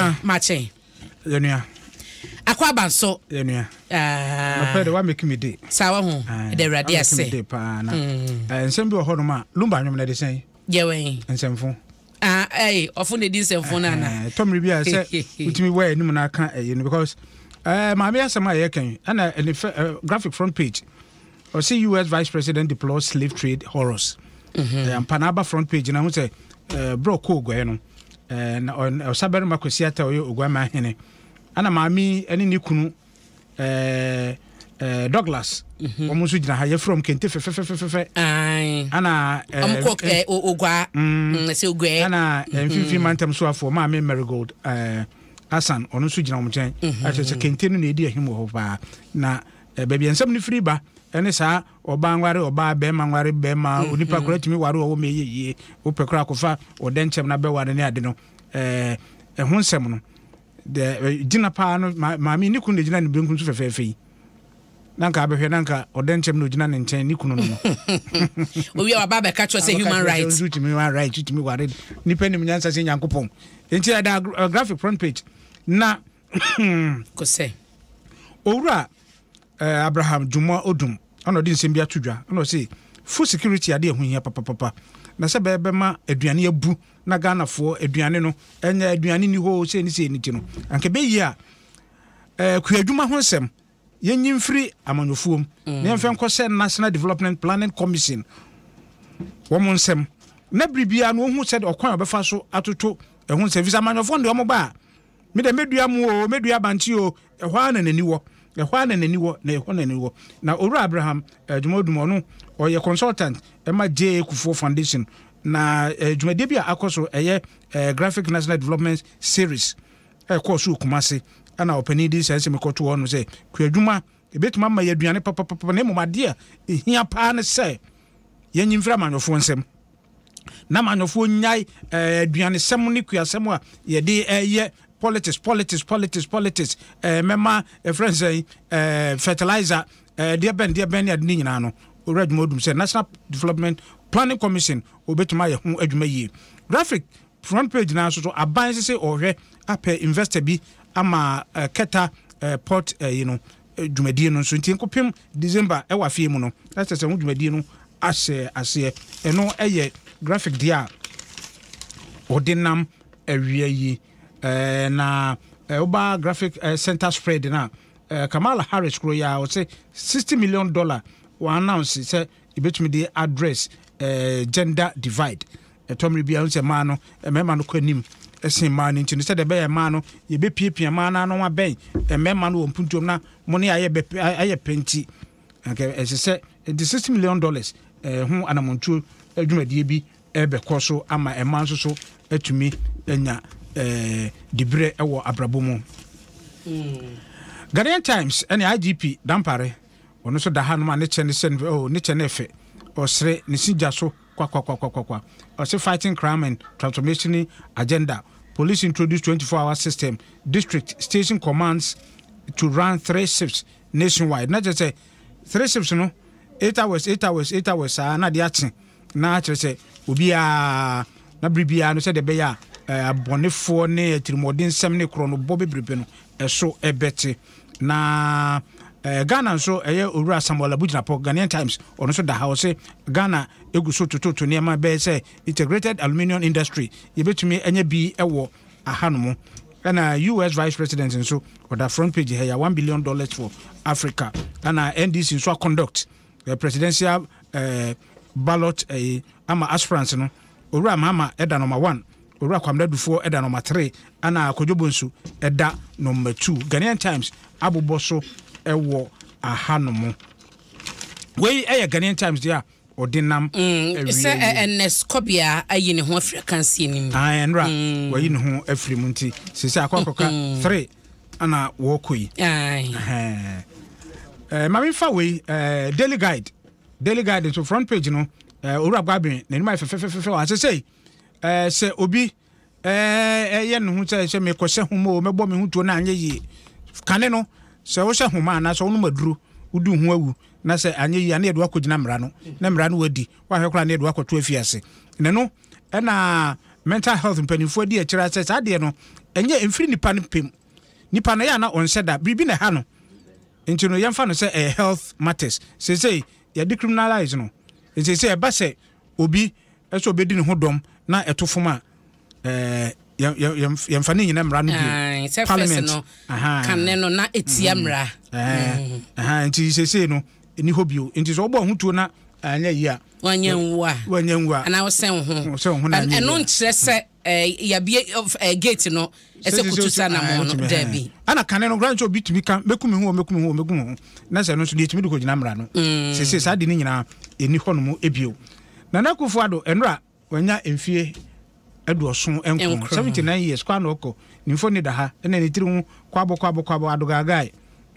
Mache. Yenua. Akwa banso. Yenua. No pede wa make me day. Sawa ho. De rade ase. Nsem bi ho no ma lumba nwom na de sen. Yewen. Nsemfo. Ofo ne di nsemfo na na. Tomri bi a se utimi wa anim na aka because ma me asema ye kan ana graphic front page. Or see US Vice President deploys slave trade horrors. Panaba front page na hu say bro ko go no. Na Sabere makosi ata oyo ogwama hene. Ana maami ene ni kunu Douglas omo so gina ha ye from Kente fe ana ogwa se ogwe ana mfifi mantem so afo maami Marigold Hassan ono so gina omo chen ache Kente no na edi ahim ho ba na baby ensem ni free ba ene sa oba nware oba be ma nware be ma onipa kora timi ware wo meyeye wo pekora kofa odenchem na be ware ne ade no ho nsem no de gina pa no maami ni kunu gina ne benku so fefefe nanka abehwe nanka odenchem no gina ne nchen ni kunu no owi aba be catch say human rights human rights timi ware nipa nim nyansa se nyankopon enti ada graphic front page na ko say owura Abraham Juma Odum ono di nsem bia tudwa ono say food security ade ehun hia papa na se be ma aduane abu na Ghana fo aduane no enya aduane ni ho se ni ti no anke be yi a kuadwuma ho nsem yenyim free amanyofuom na yemfe nkose National Development Planning Commission wo mo nsem na bribia no hu said okwan obefa so atoto ehun service amanyofo ndo mo ba me de medua mu o medua banti o ehwa na naniwo na Owura Abraham Jumodum no oye consultant ema J Kufo Foundation na Jumade bia akoso eye graphic national development series course Kumase ana opani di sense me koto wono say kwadwuma ebetuma ma yaduane papa na emomade a ehia pa ne say yenyimfra manofo nsem na manofo nyai aduane sem ne kuasem a ye de eye politics mema friends fertilizer dia ben ya ni nyina no Owura Jumodum say National Development Planning Commission obetuma ye ho adwuma yie graphic front page na so aban say ohwe apɛ investor bi ama keta port dwumadie no so nti nkopem December e wa fie mu no that's say dwumadie no ase eno eye graphic dia ordinam awie yi na oba graphic center spread na Kamala Harris kro ya o say $60 million wa announce say ibetumi dey address gender divide tomri bia say ma no mema no kwanim esen ma no nti say de be ma no ye be piepia ma na no wa ben mema no ompuntom na mo ne aye penti okay say the $60 million hu anamontu adwumadie bi ebe koso ama ema nso so atumi enya dibre ewo abrabomu Ghanaian Times and IGP Dampare ono so da hanuma ne chene ne chene efe osre ne sinja so kwa ose fighting crime and transformation agenda police introduce 24-hour system district station commands to run 3 shifts nationwide not just say 3 shifts no 8 hours na dia chen na chere say obi a na bribia no say de be ya abonefo ne atirimodin nsem ne kro no bobebrebe no eso ebete na Ghana so eye Owura Samuel Abujinapo Ghanaian Times ono so da house Ghana eguso tototo ne ma be say integrated aluminium industry yebetumi enya bi ewo ahanomo na US Vice President so or front page here $1 billion for Africa na NDC so conduct presidential ballot ama aspirants no Owura Mama eda number 1 Owura Kwamdadufo eda number 3 ana Kojobonsu eda number 2 Ghanaian Times aboboso ewo ahanomo we Ghanaian Times dia ordinam say ns kobia ayi ne ho africancy nim enra wayi ne ho afrimunti sisi akwakoka 3 ana wo koi mami fa we daily guide so front page no Owura Gwabin na nima fefe wa say se obi ye ne ho say me kwose homo mebo me ho to na anye yi kane no se wo hye homa na so no maduro udu ho awu na se anye yi na edo akogina mra no na mra no wadi wa hwekora na edo akoto afiase ne no na mental health mpanifo di akira se sade no enye emfiri nipa no pem nipa no ya na onse da bibi na ha no nti no yemfa no say health matters say ya decriminalize no nti say eba say obi eso obedi ne ho dom na etofoma yemfa ne nyina mra no bi parliament no kan ne no na etia mra nti say no eni hobio nti so obo hutuo na anya yi a wanyanwa ana wo sen ho na eno nkyere se ya bie gate no ese kutusa na mo no dabi ana kan no grant obi tumi kan mekumi ho na se no so de tumi do ko gina mra no se sa de ni nyina eni ho no mo ebio na nakufo ado enra wanya emfie aduoso enko 79 years kwa no ko nimfo ni da ha na ne tiri hu kwabo adogagai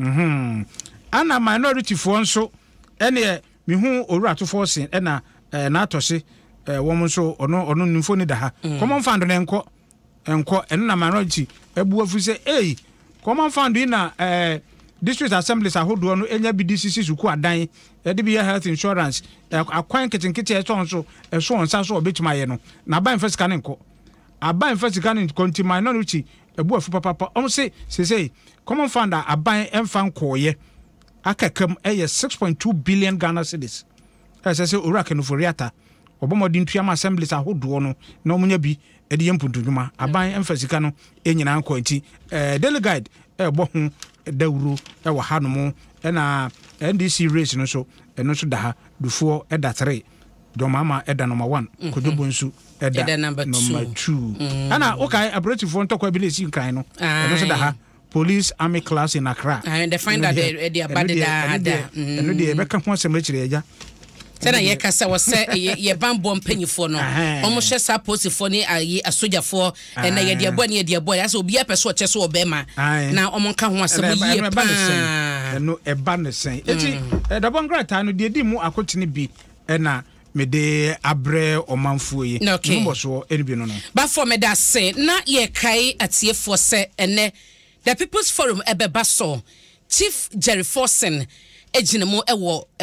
ana minority fo nso ene mi hu oru atofo sen na atose wo nso ono nimfo ni da ha common fund ne enko na minority ebu afu se common fund na district assemblies ahodo no enya BDCC suku adan de bi health insurance akwan ketenkete eso onsa so obetima ye no na ban first kan enko aban first kan konti minority ebu afu papa om se common fund aban emfa nkoye akakam 6.2 billion Ghana cedis say oraka no foriata obomodin tuam assemblies ahodo no na omunya bi de yempudunuma aban emfa sika no enyina nko nti delegate ebo hu dawuro wa hanumu na NDC race no so eno so da ha dufuo eda 3 domama eda number 1 kodobonsu eda number 2 ana okay operative ntokwa bi lesi kan no eno so da ha police army class in Accra and they find that they are bad eno de be ka ho asem akire eja tena ye kasa wo se ye bambo mpanyifo no omo hye sa posifo ni ayi asojafo na ye de abo ya so obi apeso o cheso obema na omo nka ho asem ye pa no eba ne sen eti dabon grata no de di mu akotene bi na me de abre omanfuo ye no so eni bi no ba for me da se na ye kai atiefo se ene the People's Forum ebeba so Chief Jerry Forsen ejinemo ewo